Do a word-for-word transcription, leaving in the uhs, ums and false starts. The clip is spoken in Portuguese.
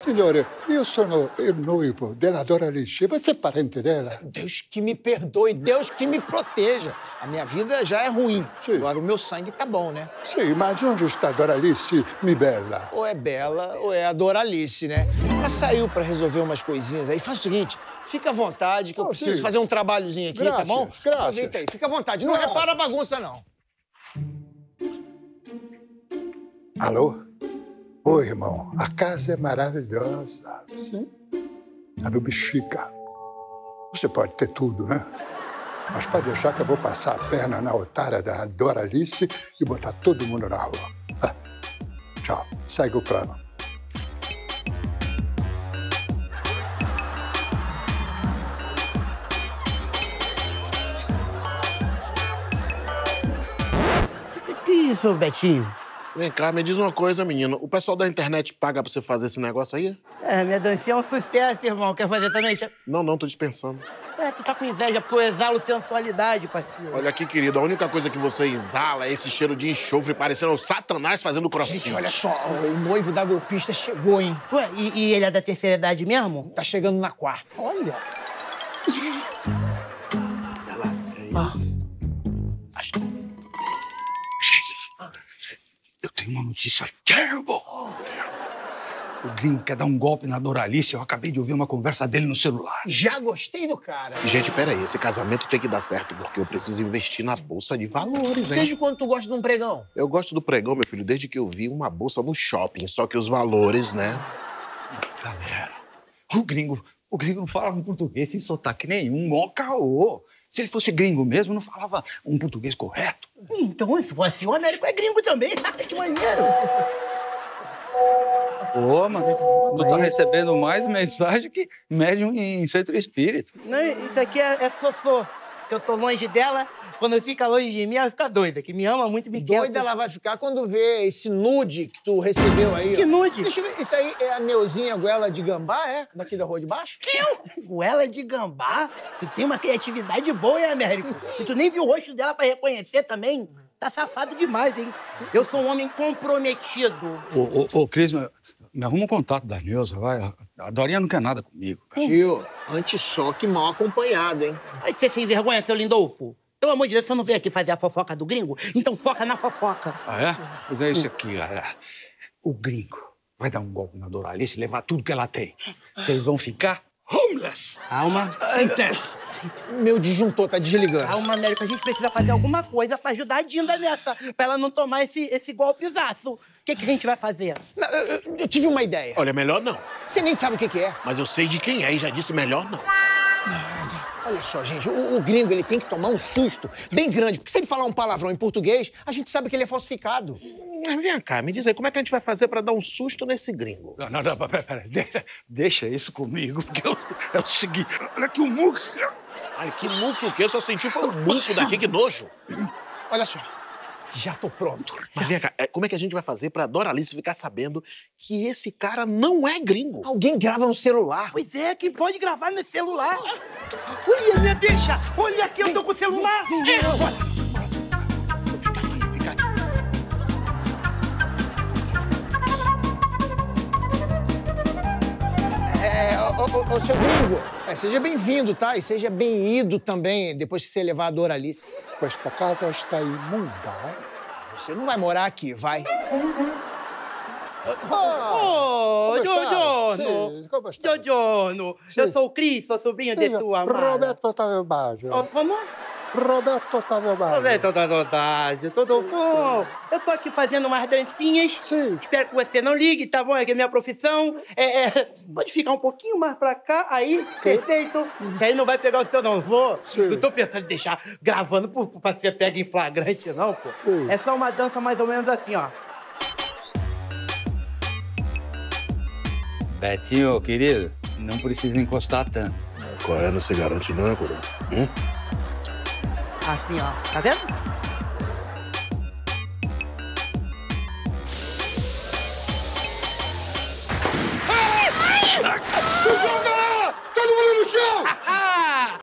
Signore, io sono il noivo della Doralice. Você é parente dela? Deus que me perdoe, Deus que me proteja. A minha vida já é ruim. Sim. Agora o meu sangue tá bom, né? Sim, mas onde está Doralice, mi bella? Ou é Bela ou é a Doralice, né? Ela saiu pra resolver umas coisinhas aí. Faz o seguinte, fica à vontade que eu Oh, preciso sim. fazer um trabalhozinho aqui, Graças, tá bom? graças. Aproveita aí, fica à vontade. Não Graças. repara a bagunça, não. Alô? Oi, irmão. A casa é maravilhosa. Sim. Tá no Bexiga. Você pode ter tudo, né? Mas pode deixar que eu vou passar a perna na otária da Doralice e botar todo mundo na rua. Ah, tchau. Segue o plano. Que isso, Betinho? Vem cá, me diz uma coisa, menino. O pessoal da internet paga pra você fazer esse negócio aí? É, minha dancinha é um sucesso, irmão. Quer fazer também? Não, não, tô dispensando. É, tu tá com inveja porque eu exalo sensualidade, parceiro. Olha aqui, querido, a única coisa que você exala é esse cheiro de enxofre parecendo o Satanás fazendo crossfit. Gente, olha só, o noivo da golpista chegou, hein? Ué, e, e ele é da terceira idade mesmo? Tá chegando na quarta. Olha. Eu tenho uma notícia terrible. O gringo quer dar um golpe na Doralice. Eu acabei de ouvir uma conversa dele no celular. Já gostei do cara. Gente, peraí, esse casamento tem que dar certo, porque eu preciso investir na bolsa de valores, hein? Desde quando tu gosta de um pregão? Eu gosto do pregão, meu filho, desde que eu vi uma bolsa no shopping, só que os valores, né? Galera, o gringo, o gringo não falava um português sem sotaque nenhum, mó caô. Se ele fosse gringo mesmo, não falava um português correto. Então, se for assim, o Américo é gringo também. Que maneiro. Ô, mano, tu tá recebendo mais mensagem que médium em centro espírita. Não, isso aqui é, é fofô. Que eu tô longe dela, quando fica longe de mim, ela fica doida. Que me ama muito, me quer. Doida ela vai ficar quando vê esse nude que tu recebeu aí, ó. Que nude? Deixa eu ver, isso aí é a Neuzinha Goela de Gambá, é? Daqui da rua de baixo? Eu? Goela de gambá? Tu tem uma criatividade boa, hein, Américo? E tu nem viu o rosto dela pra reconhecer também? Tá safado demais, hein? Eu sou um homem comprometido. Ô, ô, ô Cris, me, me arruma um contato da Neuza, vai. A Dorinha não quer nada comigo. Tio, antes só que mal acompanhado, hein? Aí você sem vergonha, seu Lindolfo? Pelo amor de Deus, você não veio aqui fazer a fofoca do gringo? Então foca na fofoca. Ah, é? Pois é isso aqui, galera. O gringo vai dar um golpe na Doralice e levar tudo que ela tem. Vocês vão ficar homeless. Calma. Sem teto. Meu disjuntor tá desligando. Calma, Américo, a gente precisa fazer alguma coisa pra ajudar a Dinda nessa, pra ela não tomar esse, esse golpezaço. O que, que a gente vai fazer? Não, eu, eu- eu tive uma ideia. Olha, melhor não. Você nem sabe o que que é. Mas eu sei de quem é e já disse melhor não. Olha só, gente, o, o gringo ele tem que tomar um susto bem grande, porque se ele falar um palavrão em português, a gente sabe que ele é falsificado. Mas vem cá, me diz aí, como é que a gente vai fazer pra dar um susto nesse gringo? Não, não, não, pera, pera. Deixa, deixa isso comigo, porque eu, é o seguinte, olha aqui o muco. Ai, que muco o quê? Eu só senti foi um muco daqui, que nojo. Olha só, já tô pronto. Mas vem cá, é, como é que a gente vai fazer pra Doralice ficar sabendo que esse cara não é gringo? Alguém grava no celular. Pois é, quem pode gravar no celular? Olha, minha deixa! Olha aqui, eu tô com o celular! Fica aqui, fica aqui. É, ô, ô, ô, seu gringo, é, seja bem-vindo, tá? E seja bem-ido também, depois que você levar a Doralice. Esta casa está imunda. Você não vai morar aqui, vai? Ô, Como está? Giorgio! Sim, como está? Giorgio! Eu sou o Cris, sou sobrinho de sua amada. Roberto Otávio Baggio. Ó, como? Roberto Otávio Baggio. Roberto Otávio, tudo bom? Eu tô aqui fazendo umas dancinhas. Sim. Espero que você não ligue, tá bom? É que a minha profissão é, é... Pode ficar um pouquinho mais pra cá, aí, perfeito. Que aí não vai pegar o seu não vou. Sim. Não tô pensando em deixar gravando por, pra ser pego em flagrante, não, pô. Sim. É só uma dança mais ou menos assim, ó. Betinho, querido, não precisa encostar tanto. Qual é? Não se garante não, coroa? Hum? Assim, ó. Tá vendo?